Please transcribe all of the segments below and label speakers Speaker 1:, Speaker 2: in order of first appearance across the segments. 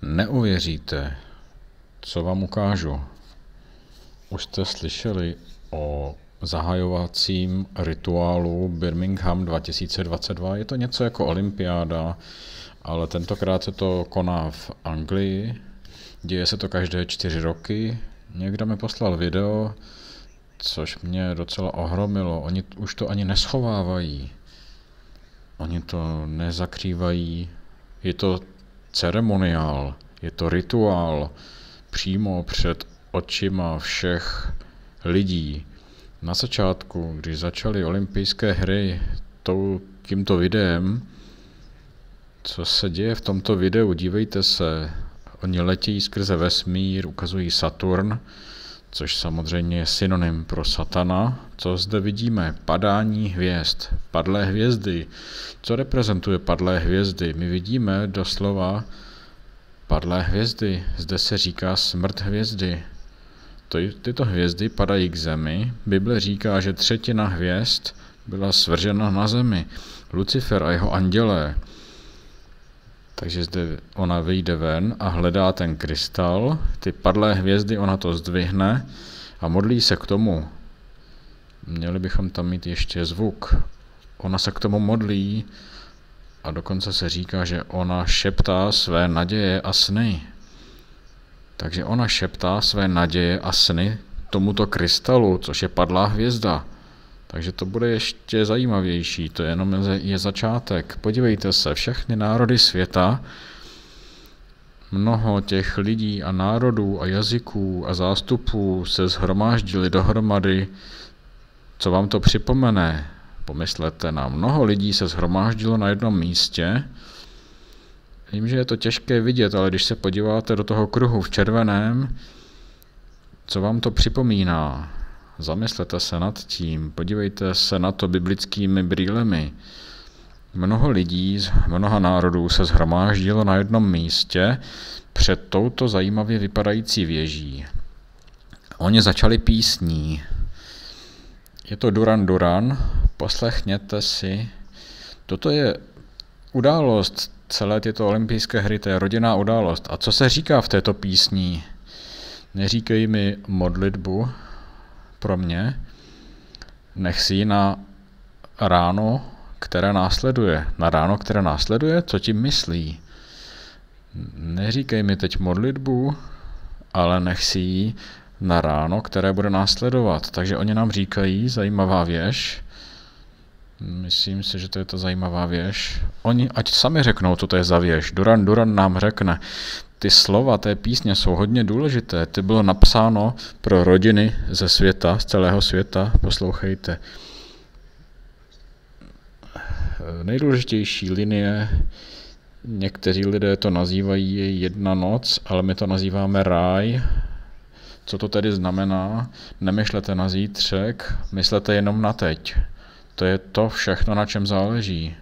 Speaker 1: Neuvěříte, co vám ukážu. Už jste slyšeli o zahajovacím rituálu Birmingham 2022. Je to něco jako olympiáda, ale tentokrát se to koná v Anglii. Děje se to každé 4 roky. Někdo mi poslal video, což mě docela ohromilo. Oni už to ani neschovávají. Oni to nezakrývají. Je to ceremoniál, je to rituál přímo před očima všech lidí. Na začátku, když začaly olympijské hry tímto videem, co se děje v tomto videu, dívejte se, oni letějí skrze vesmír, ukazují Saturn, což samozřejmě je synonym pro satana. Co zde vidíme? Padání hvězd, padlé hvězdy. Co reprezentuje padlé hvězdy? My vidíme doslova padlé hvězdy. Zde se říká smrt hvězdy. Tyto hvězdy padají k zemi. Bible říká, že 1/3 hvězd byla svržena na zemi. Lucifer a jeho andělé. Takže zde ona vyjde ven a hledá ten krystal, ty padlé hvězdy ona to zdvihne a modlí se k tomu. Měli bychom tam mít ještě zvuk. Ona se k tomu modlí a dokonce se říká, že ona šeptá své naděje a sny. Takže ona šeptá své naděje a sny tomuto krystalu, což je padlá hvězda. Takže to bude ještě zajímavější, to je začátek. Podívejte se, všechny národy světa, mnoho těch lidí a národů a jazyků a zástupů se shromáždili dohromady. Co vám to připomene? Pomyslete na mnoho lidí se shromáždilo na jednom místě. Vím, že je to těžké vidět, ale když se podíváte do toho kruhu v červeném, co vám to připomíná? Zamyslete se nad tím, podívejte se na to biblickými brýlemi. Mnoho lidí z mnoha národů se shromáždilo na jednom místě před touto zajímavě vypadající věží. Oni začali písní. Je to Duran Duran, poslechněte si. Toto je událost, celé tyto olympijské hry, to je rodinná událost. A co se říká v této písni? Neříkej mi modlitbu pro mě, nech si ji na ráno, které následuje. Na ráno, které následuje, co tím myslí? Neříkej mi teď modlitbu, ale nech si ji na ráno, které bude následovat. Takže oni nám říkají, zajímavá věž, myslím si, že to je ta zajímavá věž. Oni ať sami řeknou, co to je za věž. Duran Duran nám řekne. Ty slova té písně jsou hodně důležité. Ty bylo napsáno pro rodiny ze světa, z celého světa. Poslouchejte. Nejdůležitější linie, někteří lidé to nazývají jedna noc, ale my to nazýváme ráj. Co to tedy znamená? Nemyšlete na zítřek, myslete jenom na teď. To je to všechno, na čem záleží.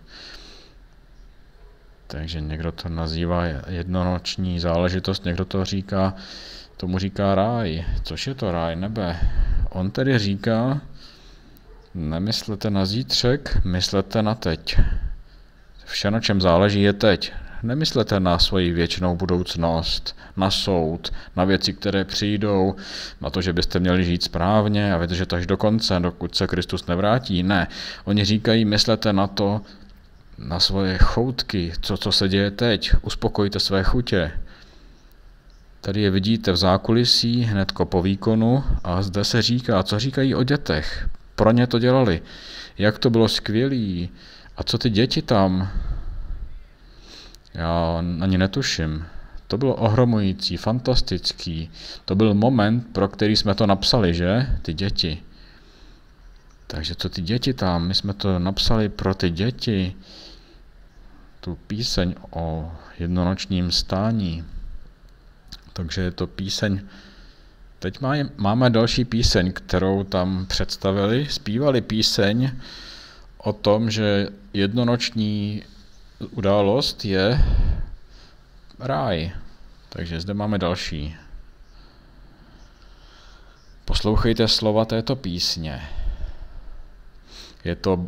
Speaker 1: Takže někdo to nazývá jednonoční záležitost, někdo tomu říká ráj. Což je to ráj, nebe? On tedy říká, nemyslete na zítřek, myslete na teď. Vše, na čem záleží, je teď. Nemyslete na svoji věčnou budoucnost, na soud, na věci, které přijdou, na to, že byste měli žít správně a vydržet až do konce, dokud se Kristus nevrátí. Ne, oni říkají, myslete na to, na svoje choutky, co se děje teď, uspokojte své chutě. Tady je vidíte v zákulisí, hnedko po výkonu a zde se říká, co říkají o dětech. Pro ně to dělali, jak to bylo skvělý a co ty děti tam. Já ani netuším. To bylo ohromující, fantastický. To byl moment, pro který jsme to napsali, že? Ty děti. Takže co ty děti tam? My jsme to napsali pro ty děti. Tu píseň o jednonočním stání. Takže je to píseň. Teď máme další píseň, kterou tam představili. Zpívali píseň o tom, že jednonoční událost je ráj. Takže zde máme další. Poslouchejte slova této písně. Je to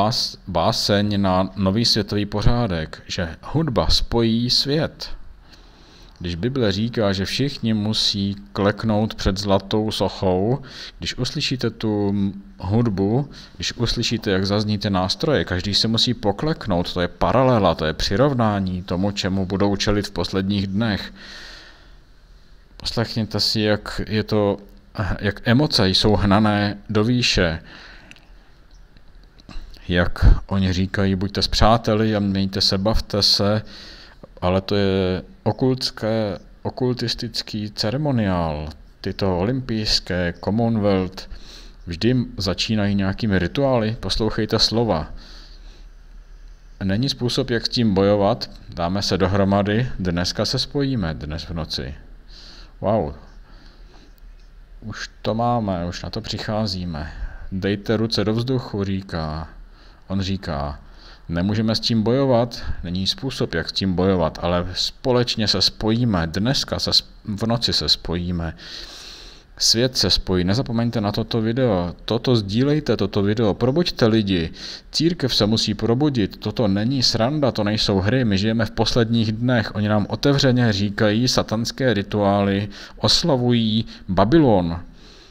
Speaker 1: báseň na nový světový pořádek, že hudba spojí svět. Když Bible říká, že všichni musí kleknout před zlatou sochou, když uslyšíte tu hudbu, když uslyšíte, jak zazní ty nástroje, každý se musí pokleknout, to je paralela, to je přirovnání tomu, čemu budou čelit v posledních dnech. Poslechněte si, jak emoce jsou hnané do výše, jak oni říkají, buďte s přáteli a mějte se, bavte se, ale to je okultistický ceremoniál. Tyto olympijské, Commonwealth, vždy začínají nějakými rituály. Poslouchejte slova. Není způsob, jak s tím bojovat. Dáme se dohromady. Dneska se spojíme, dnes v noci. Wow. Už to máme, už na to přicházíme. Dejte ruce do vzduchu, říká. On říká, nemůžeme s tím bojovat, není způsob, jak s tím bojovat, ale společně se spojíme, dneska v noci se spojíme. Svět se spojí, nezapomeňte na toto video, sdílejte toto video, probuďte lidi, církev se musí probudit, toto není sranda, to nejsou hry, my žijeme v posledních dnech, oni nám otevřeně říkají satanské rituály, oslavují Babylon.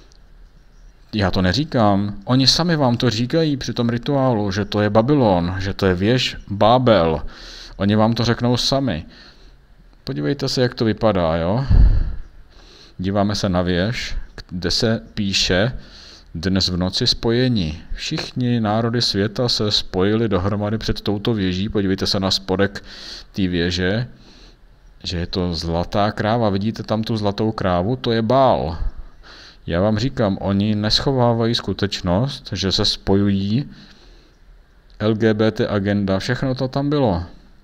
Speaker 1: Já to neříkám, oni sami vám to říkají při tom rituálu, že to je Babylon, že to je věž Bábel. Oni vám to řeknou sami. Podívejte se, jak to vypadá, jo? Díváme se na věž, kde se píše dnes v noci spojení. Všichni národy světa se spojili dohromady před touto věží. Podívejte se na spodek té věže, že je to zlatá kráva. Vidíte tam tu zlatou krávu? To je Bál. Já vám říkám, oni neschovávají skutečnost, že se spojují, LGBT agenda, všechno to tam bylo.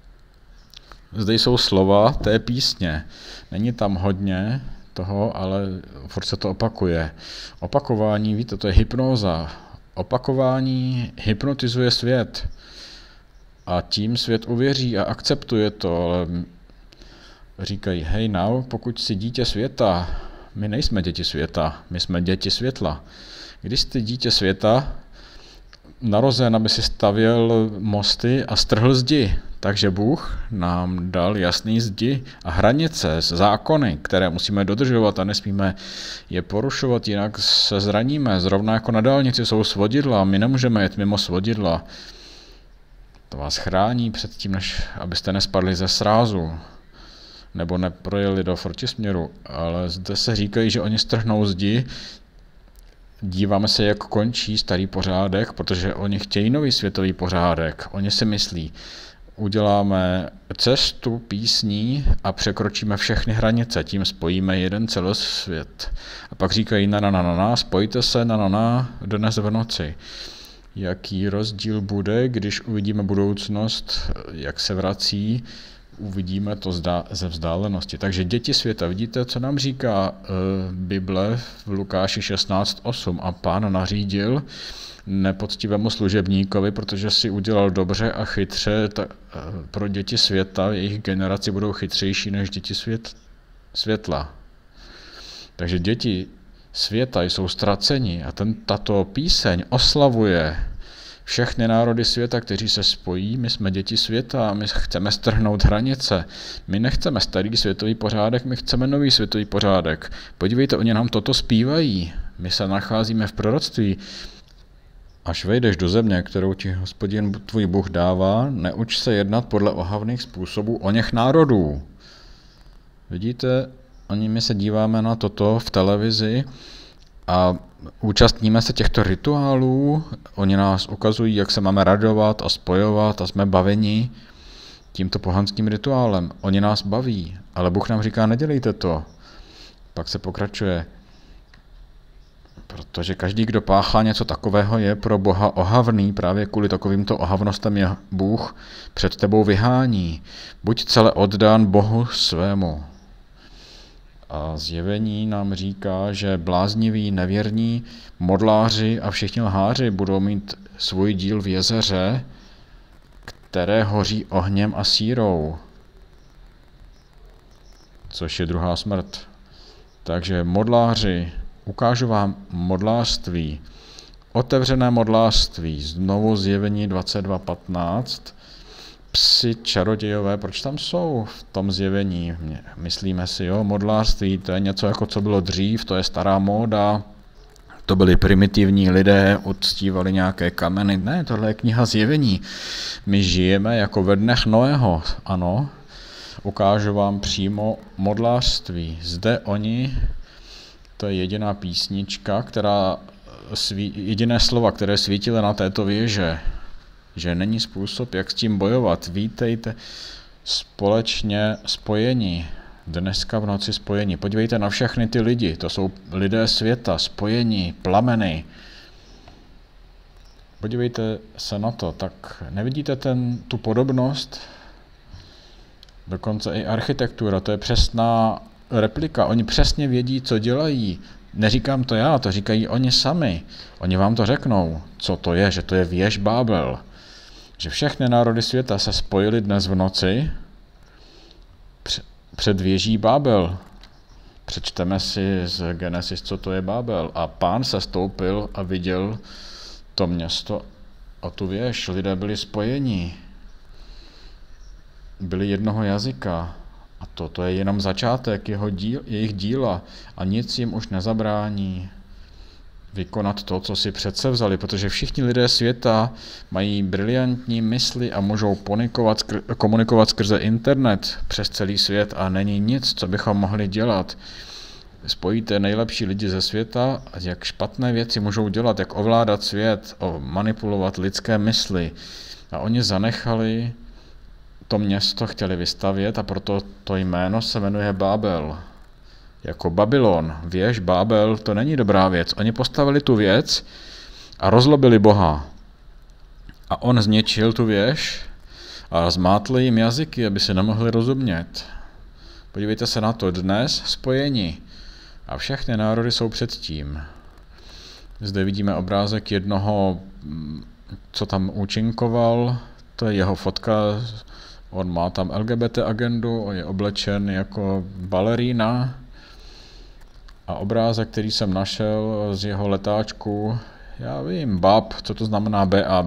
Speaker 1: Zde jsou slova té písně. Není tam hodně toho, ale furt se to opakuje. Opakování, víte, to je hypnóza. Opakování hypnotizuje svět. A tím svět uvěří a akceptuje to, ale říkají, hej now, pokud jsi dítě světa, my nejsme děti světa, my jsme děti světla. Když jste dítě světa, narozen, aby si stavěl mosty a strhl zdi. Takže Bůh nám dal jasný zdi a hranice, zákony, které musíme dodržovat a nesmíme je porušovat, jinak se zraníme. Zrovna jako na dálnici jsou svodidla, my nemůžeme jet mimo svodidla. To vás chrání před tím, než abyste nespadli ze srázu nebo neprojeli do protisměru, ale zde se říkají, že oni strhnou zdi. Díváme se, jak končí starý pořádek, protože oni chtějí nový světový pořádek. Oni si myslí, uděláme cestu písní a překročíme všechny hranice, tím spojíme jeden celosvět. A pak říkají spojte se dnes v noci. Jaký rozdíl bude, když uvidíme budoucnost, jak se vrací, uvidíme to ze vzdálenosti. Takže děti světa, vidíte, co nám říká Bible v Lukáši 16:8. A Pán nařídil nepoctivému služebníkovi, protože si udělal dobře a chytře, pro děti světa, jejich generaci budou chytřejší než děti světla. Takže děti světa jsou ztraceni a tato píseň oslavuje všechny národy světa, kteří se spojí. My jsme děti světa a my chceme strhnout hranice. My nechceme starý světový pořádek, my chceme nový světový pořádek. Podívejte, oni nám toto zpívají. My se nacházíme v proroctví. Až vejdeš do země, kterou ti Hospodin tvůj Bůh dává, neuč se jednat podle ohavných způsobů oněch národů. Vidíte, my se díváme na toto v televizi a účastníme se těchto rituálů, oni nás ukazují, jak se máme radovat a spojovat a jsme baveni tímto pohanským rituálem. Oni nás baví, ale Bůh nám říká, nedělejte to. Pak se pokračuje, protože každý, kdo páchá něco takového, je pro Boha ohavný, právě kvůli takovýmto ohavnostem je Bůh před tebou vyhání. Buď celé oddán Bohu svému. A Zjevení nám říká, že blázniví, nevěrní, modláři a všichni lháři budou mít svůj díl v jezeře, které hoří ohněm a sírou, což je druhá smrt. Takže modláři, ukážu vám modlářství, otevřené modlářství, znovu Zjevení 22:15. psi čarodějové, proč tam jsou v tom zjevení? Myslíme si, jo, modlářství, to je něco jako co bylo dřív, to je stará móda, to byli primitivní lidé, uctívali nějaké kameny. Ne, tohle je kniha zjevení. My žijeme jako ve dnech Noého, ano. Ukážu vám přímo modlářství. Zde oni, to je jediná písnička, jediné slova, které svítily na této věže, že není způsob, jak s tím bojovat. Vítejte společně spojení. Dneska v noci spojení. Podívejte na všechny ty lidi, to jsou lidé světa, spojení, plameny. Podívejte se na to, tak nevidíte tu podobnost? Dokonce i architektura, to je přesná replika. Oni přesně vědí, co dělají. Neříkám to já, to říkají oni sami. Oni vám to řeknou, co to je, že to je věž Bábel. Že všechny národy světa se spojily dnes v noci před věží Bábel. Přečteme si z Genesis, co to je Bábel. A Pán se stoupil a viděl to město a tu věž. Lidé byli spojení. Byli jednoho jazyka. A to je jenom začátek jejich díla. A nic jim už nezabrání vykonat to, co si předsevzali, protože všichni lidé světa mají briliantní mysli a můžou komunikovat skrze internet přes celý svět a není nic, co bychom mohli dělat. Spojíte nejlepší lidi ze světa, jak špatné věci můžou dělat, jak ovládat svět, manipulovat lidské mysli. A oni zanechali to město, chtěli vystavět a proto to jméno se jmenuje Bábel. Jako Babylon, věž, Bábel, to není dobrá věc. Oni postavili tu věc a rozlobili Boha. A on zničil tu věž a zmátl jim jazyky, aby se nemohli rozumět. Podívejte se na to, dnes spojení. A všechny národy jsou předtím. Zde vidíme obrázek jednoho, co tam účinkoval, to je jeho fotka, on má tam LGBT agendu, on je oblečen jako balerína. A obrázek, který jsem našel z jeho letáčku, já vím, BAB, co to znamená BAB.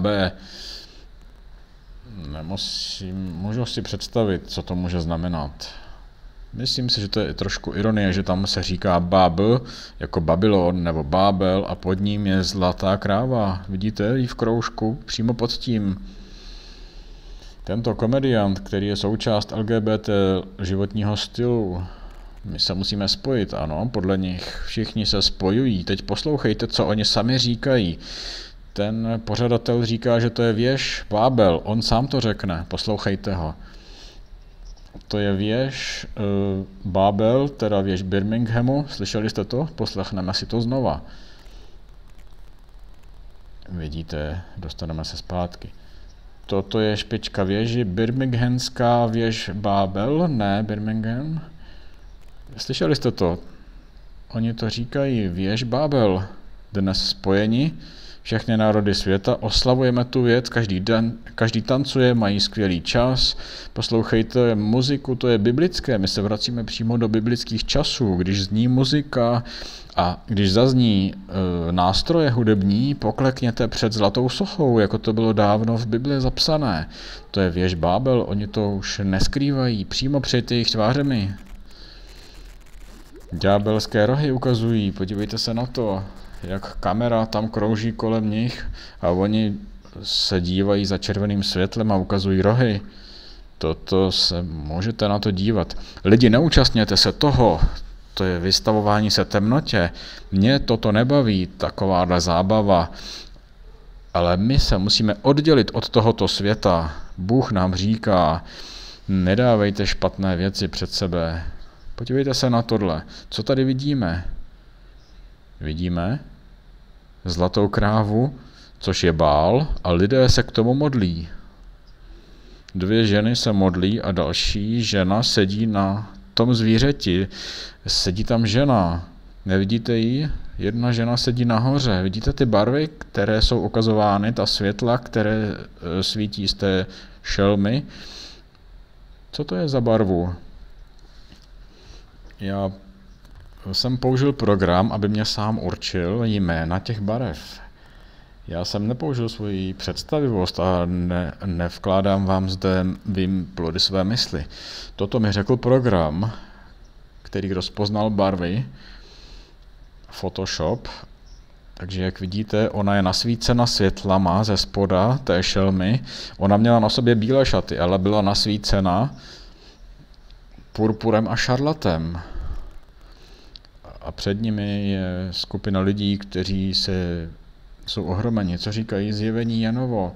Speaker 1: Můžu si představit, co to může znamenat. Myslím si, že to je trošku ironie, že tam se říká Bab, jako Babylon nebo Bábel a pod ním je zlatá kráva. Vidíte ji v kroužku, přímo pod tím. Tento komediant, který je součást LGBT životního stylu, my se musíme spojit, ano, podle nich všichni se spojují. Teď poslouchejte, co oni sami říkají. Ten pořadatel říká, že to je věž Bábel, on sám to řekne, poslouchejte ho. To je věž Bábel, teda věž Birminghamu, slyšeli jste to? Poslechneme si to znova. Vidíte, dostaneme se zpátky. Toto je špička věži, birminghamská věž Bábel, ne Birmingham. Slyšeli jste to? Oni to říkají věž Bábel. Dnes spojeni, všechny národy světa, oslavujeme tu věc, každý tancuje, mají skvělý čas, poslouchejte muziku, to je biblické, my se vracíme přímo do biblických časů, když zní muzika a když zazní nástroje hudební, poklekněte před zlatou sochou, jako to bylo dávno v Bibli zapsané. To je věž Bábel, oni to už neskrývají, přímo před jejich tvářemi. Ďábelské rohy ukazují, podívejte se na to, jak kamera tam krouží kolem nich a oni se dívají za červeným světlem a ukazují rohy. Toto se můžete na to dívat. Lidi, neúčastněte se toho, to je vystavování se temnotě. Mě toto nebaví, takováhle zábava, ale my se musíme oddělit od tohoto světa. Bůh nám říká, nedávejte špatné věci před sebe. Podívejte se na tohle. Co tady vidíme? Vidíme zlatou krávu, což je Bál, a lidé se k tomu modlí. 2 ženy se modlí a další žena sedí na tom zvířeti. Sedí tam žena. Nevidíte ji? Jedna žena sedí nahoře. Vidíte ty barvy, které jsou ukazovány, ta světla, které svítí z té šelmy? Co to je za barvu? Já jsem použil program, aby mě sám určil jména těch barev. Já jsem nepoužil svoji představivost a nevkládám vám zde vím plody své mysli. Toto mi řekl program, který rozpoznal barvy, Photoshop. Takže jak vidíte, ona je nasvícena světlama ze spoda té šelmy. Ona měla na sobě bílé šaty, ale byla nasvícena purpurem a šarlatem. A před nimi je skupina lidí, kteří jsou ohromeni. Co říkají zjevení Janovo?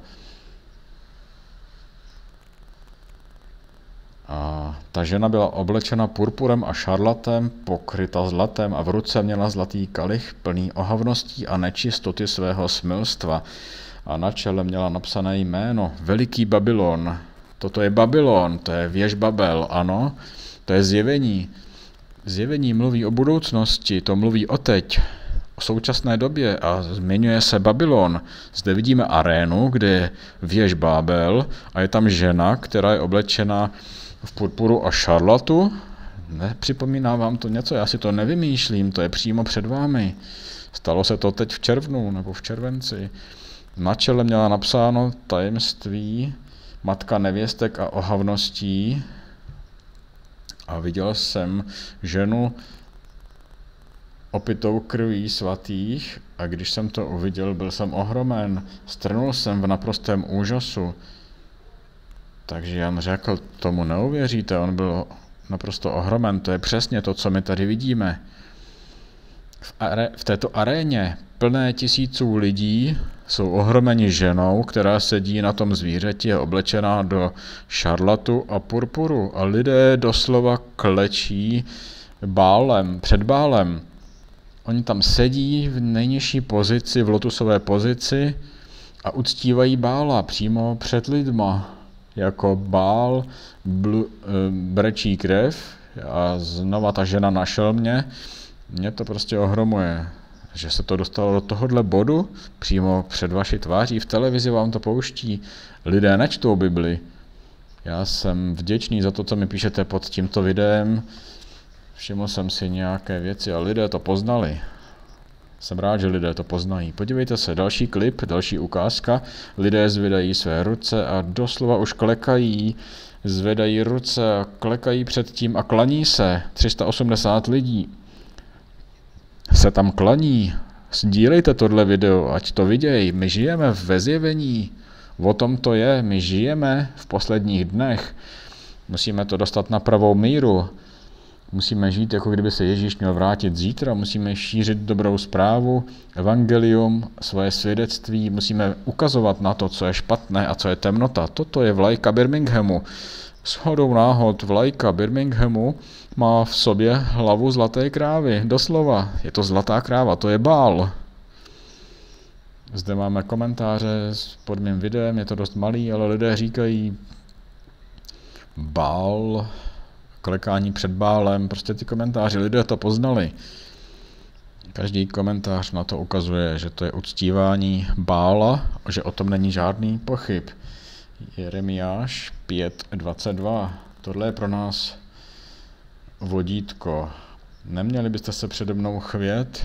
Speaker 1: A ta žena byla oblečena purpurem a šarlatem, pokryta zlatem a v ruce měla zlatý kalich plný ohavností a nečistoty svého smilstva. A na čele měla napsané jméno Veliký Babylon. Toto je Babylon, to je věž Babel, ano, to je zjevení. Zjevení mluví o budoucnosti, to mluví o teď, o současné době a zmiňuje se Babylon. Zde vidíme arénu, kde je věž Babel a je tam žena, která je oblečena v purpuru a šarlatu. Nepřipomíná vám to něco? Já si to nevymýšlím, to je přímo před vámi. Stalo se to teď v červnu nebo v červenci. Na čele měla napsáno tajemství, matka nevěstek a ohavností. A viděl jsem ženu opitou krví svatých a když jsem to uviděl, byl jsem ohromen. Strnul jsem v naprostém úžasu. Takže Jan řekl, tomu neuvěříte, on byl naprosto ohromen. To je přesně to, co my tady vidíme. V této aréně plné tisíců lidí jsou ohromeni ženou, která sedí na tom zvířeti a oblečená do šarlatu a purpuru. A lidé doslova klečí bálem, před bálem. Oni tam sedí v nejnižší pozici, v lotusové pozici a uctívají Bála přímo před lidma. Jako Bál brečí krev a znova ta žena na šelmě. Mě to prostě ohromuje, že se to dostalo do tohohle bodu, přímo před vaší tváří, v televizi vám to pouští. Lidé nečtou Bibli. Já jsem vděčný za to, co mi píšete pod tímto videem. Všiml jsem si nějaké věci a lidé to poznali. Jsem rád, že lidé to poznají. Podívejte se, další klip, další ukázka. Lidé zvedají své ruce a doslova už klekají, zvedají ruce a klekají před tím a klaní se. 380 lidí se tam klaní. Sdílejte tohle video, ať to vidějí. My žijeme ve zjevení. O tom to je. My žijeme v posledních dnech. Musíme to dostat na pravou míru. Musíme žít, jako kdyby se Ježíš měl vrátit zítra. Musíme šířit dobrou zprávu, evangelium, svoje svědectví. Musíme ukazovat na to, co je špatné a co je temnota. Toto je vlajka Birminghamu. Shodou náhod vlajka Birminghamu má v sobě hlavu zlaté krávy. Doslova. Je to zlatá kráva, to je Bál. Zde máme komentáře pod mým videem, je to dost malý, ale lidé říkají Bál, klekání před Bálem, prostě ty komentáře, lidé to poznali. Každý komentář na to ukazuje, že to je uctívání Bála, že o tom není žádný pochyb. Jeremiáš 5:22. Tohle je pro nás vodítko. Neměli byste se přede mnou chvět?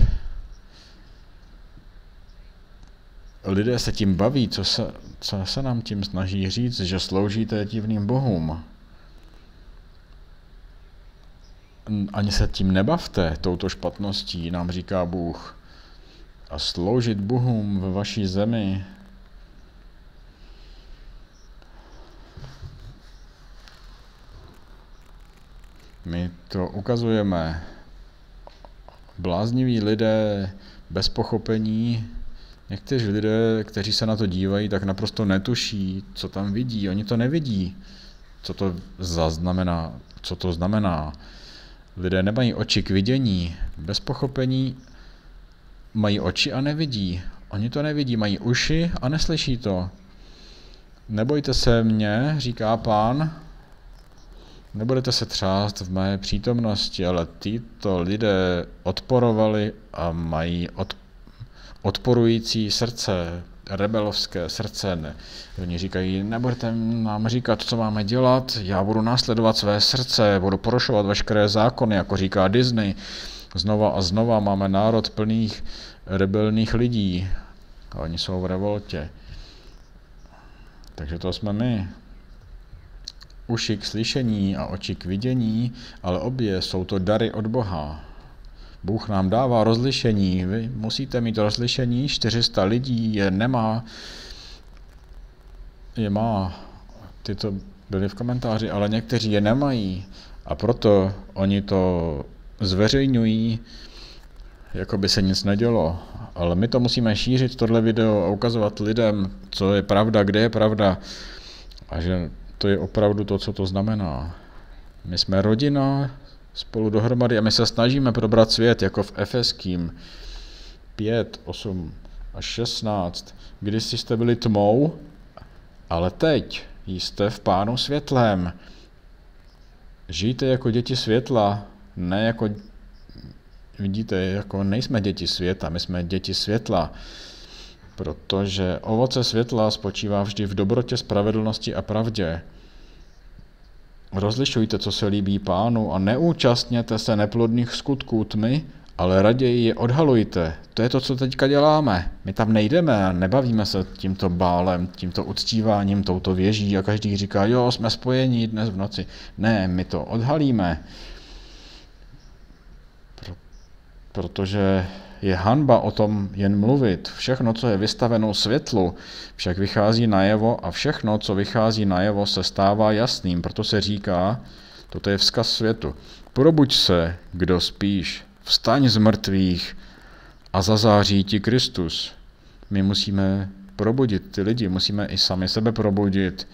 Speaker 1: Lidé se tím baví, co se nám tím snaží říct, že sloužíte divným bohům. Ani se tím nebavte, touto špatností, nám říká Bůh. A sloužit bohům ve vaší zemi. My to ukazujeme. Blázniví lidé bez pochopení, někteří lidé, kteří se na to dívají, tak naprosto netuší, co tam vidí. Oni to nevidí, co to znamená. Lidé nemají oči k vidění. Bez pochopení mají oči a nevidí. Oni to nevidí, mají uši a neslyší to. Nebojte se mě, říká Pán, nebudete se třást v mé přítomnosti, ale tyto lidé odporovali a mají odporující srdce, rebelovské srdce. Oni říkají, nebudete nám říkat, co máme dělat, já budu následovat své srdce, budu porušovat veškeré zákony, jako říká Disney. Znova a znova máme národ plných rebelných lidí. A oni jsou v revoltě. Takže to jsme my. Uši k slyšení a oči k vidění, ale obě jsou to dary od Boha. Bůh nám dává rozlišení. Vy musíte mít rozlišení, 400 lidí je nemá. Je má. Ty to byly v komentáři, ale někteří je nemají. A proto oni to zveřejňují, jako by se nic nedělo. Ale my to musíme šířit, tohle video, a ukazovat lidem, co je pravda, kde je pravda. A že to je opravdu to, co to znamená. My jsme rodina spolu dohromady a my se snažíme probrat svět, jako v Efeským 5, 8 a 16. Kdysi jste byli tmou, ale teď jste v Pánu světlem. Žijte jako děti světla, ne jako, vidíte, jako nejsme děti světa, my jsme děti světla. Protože ovoce světla spočívá vždy v dobrotě, spravedlnosti a pravdě. Rozlišujte, co se líbí Pánu a neúčastněte se neplodných skutků tmy, ale raději je odhalujte. To je to, co teďka děláme. My tam nejdeme a nebavíme se tímto bálem, tímto uctíváním, touto věží a každý říká, jo, jsme spojení dnes v noci. Ne, my to odhalíme. Protože je hanba o tom jen mluvit. Všechno, co je vystaveno světlu, však vychází najevo a všechno, co vychází najevo, se stává jasným. Proto se říká, toto je vzkaz světu. Probuď se, kdo spíš, vstaň z mrtvých a zazáří ti Kristus. My musíme probudit ty lidi, musíme i sami sebe probudit.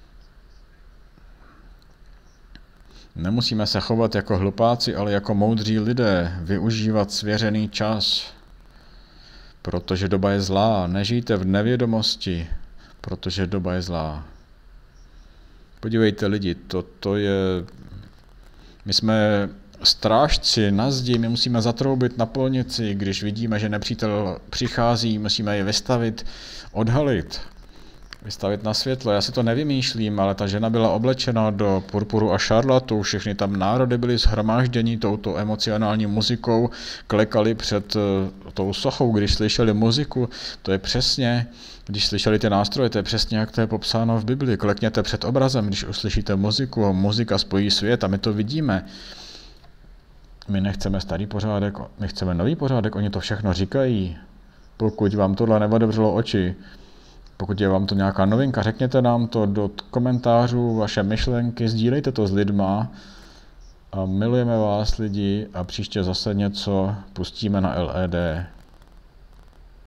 Speaker 1: Nemusíme se chovat jako hlupáci, ale jako moudří lidé, využívat svěřený čas, protože doba je zlá. Nežijte v nevědomosti, protože doba je zlá. Podívejte lidi, to je... My jsme strážci na zdi, my musíme zatroubit na polnici, když vidíme, že nepřítel přichází, musíme je vystavit, odhalit. Vystavit na světlo. Já si to nevymýšlím, ale ta žena byla oblečena do purpuru a šarlatu, všechny tam národy byly shromážděni touto emocionální muzikou, klekali před tou sochou, když slyšeli muziku. To je přesně, když slyšeli ty nástroje, to je přesně, jak to je popsáno v Bibli. Klekněte před obrazem, když uslyšíte muziku, muzika spojí svět a my to vidíme. My nechceme starý pořádek, my chceme nový pořádek, oni to všechno říkají. Pokud vám tohle neodevřelo oči, pokud je vám to nějaká novinka, řekněte nám to do komentářů, vaše myšlenky, sdílejte to s lidma a milujeme vás lidi a příště zase něco pustíme na LED.